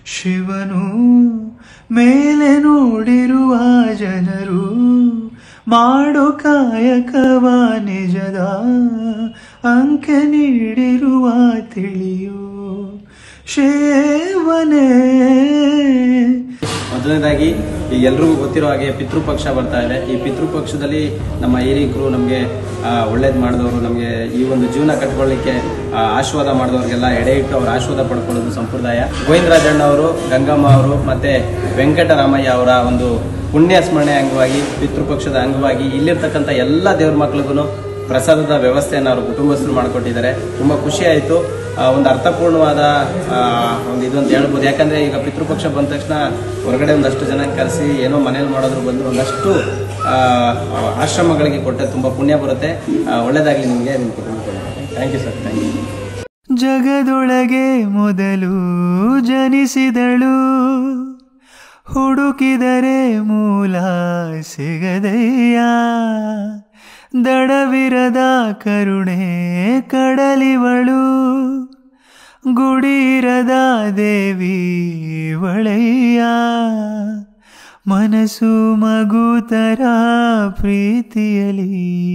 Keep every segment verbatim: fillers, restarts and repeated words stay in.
ಶಿವನು ಮೇಲೆ ನೋಡಿರುವ ಜನರು ಮಾಡೋ ಕಾಯಕವ ನಿಜದ ಅಂಕೆ ನೀಡಿರುವ ತಿಳಿಯೋ ಶಿವನೇ. ಮೊದಲನೇದಾಗಿ ಈಗ ಎಲ್ರಿಗೂ ಗೊತ್ತಿರೋ ಹಾಗೆ ಪಿತೃಪಕ್ಷ ಬರ್ತಾ ಇದೆ. ಈ ಪಿತೃಪಕ್ಷದಲ್ಲಿ ನಮ್ಮ ಹಿರಿಯರು ನಮಗೆ ಒಳ್ಳೇದು ಮಾಡಿದವರು, ನಮಗೆ ಈ ಒಂದು ಜೀವನ ಕಟ್ಕೊಳ್ಳಿಕ್ಕೆ ಆಶೀರ್ವಾದ ಮಾಡಿದವ್ರಿಗೆಲ್ಲ ಎಡೆ ಇಟ್ಟು ಅವ್ರ ಆಶೀರ್ವಾದ ಪಡ್ಕೊಳ್ಳೋದು ಸಂಪ್ರದಾಯ. ಗೋವಿಂದರಾಜಣ್ಣ ಅವರು, ಗಂಗಮ್ಮ ಅವರು ಮತ್ತು ವೆಂಕಟರಾಮಯ್ಯ ಅವರ ಒಂದು ಪುಣ್ಯ ಸ್ಮರಣೆ ಅಂಗವಾಗಿ, ಪಿತೃಪಕ್ಷದ ಅಂಗವಾಗಿ ಇಲ್ಲಿರ್ತಕ್ಕಂಥ ಎಲ್ಲ ದೇವ್ರ ಮಕ್ಳಿಗೂ ಪ್ರಸಾದದ ವ್ಯವಸ್ಥೆಯನ್ನು ಅವರು ಕುಟುಂಬಸ್ಥರು ಮಾಡಿಕೊಟ್ಟಿದ್ದಾರೆ. ತುಂಬ ಖುಷಿ ಆಯಿತು. ಒಂದು ಅರ್ಥಪೂರ್ಣವಾದ ಒಂದು ಇದು ಅಂತ ಹೇಳ್ಬೋದು. ಯಾಕಂದರೆ ಈಗ ಪಿತೃಪಕ್ಷ ಬಂದ ತಕ್ಷಣ ಹೊರಗಡೆ ಒಂದಷ್ಟು ಜನ ಕರೆಸಿ ಏನೋ ಮನೇಲಿ ಮಾಡೋದ್ರ ಬಂದು ಒಂದಷ್ಟು ಆಶ್ರಮಗಳಿಗೆ ಕೊಟ್ಟರೆ ತುಂಬ ಪುಣ್ಯ ಬರುತ್ತೆ. ಒಳ್ಳೆಯದಾಗಲಿ ನಿಮಗೆ, ನಿಮ್ಮ ಕುಟುಂಬಕ್ಕೆ. Thank you sir, thank you. ಜಗದೊಳಗೆ ಮೊದಲು ಜನಿಸಿದಳು, ಹುಡುಕಿದರೆ ಮೂಲ ಸಿಗದಯ್ಯ. ದಡವಿರದ ಕರುಣೆ ಕಡಲಿವಳು, ಗುಡಿರದ ದೇವಿ ಒಳೆಯ. ಮನಸ್ಸು ಮಗುತರ ಪ್ರೀತಿಯಲಿ,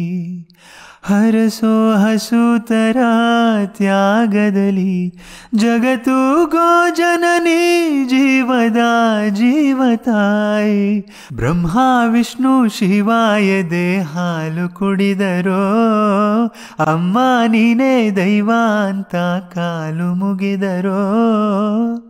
ಹರಸೋ ಹಸುತರ ತ್ಯಾಗದಲ್ಲಿ. ಜಗತ್ತು ಗೋ ಜನನಿ ಜೀವದ ಜೀವತಾಯಿ. ಬ್ರಹ್ಮ ವಿಷ್ಣು ಶಿವಾಯ ದೇ ಹಾಲು ಕುಡಿದರೋ, ಅಮ್ಮ ನೀನೇ ದೈವ ಅಂತ ಕಾಲು ಮುಗಿದರೋ.